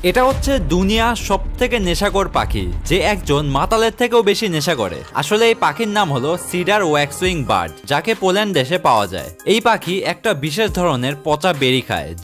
এটা হচ্ছে দুনিয়ার সবথেকে নেশাখোর পাখি, যে একজন মাতালের থেকেও বেশি নেশা করে। আসলে এই পাখির নাম হলো সিডার ওয়াক্সউইং বার্ড, যাকে পোল্যান্ড দেশে পাওয়া যায়। এই পাখি একটা বিশেষ ধরনের পচা বেরি খায়।